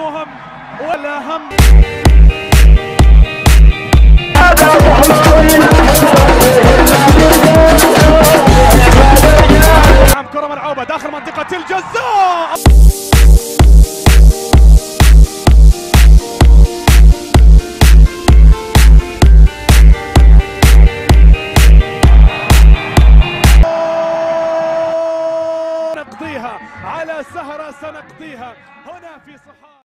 مهم ولا هم. نعم، كرة ملعوبة داخل منطقة الجزاء. نقضيها على سهرة سنقضيها هنا في صحارى.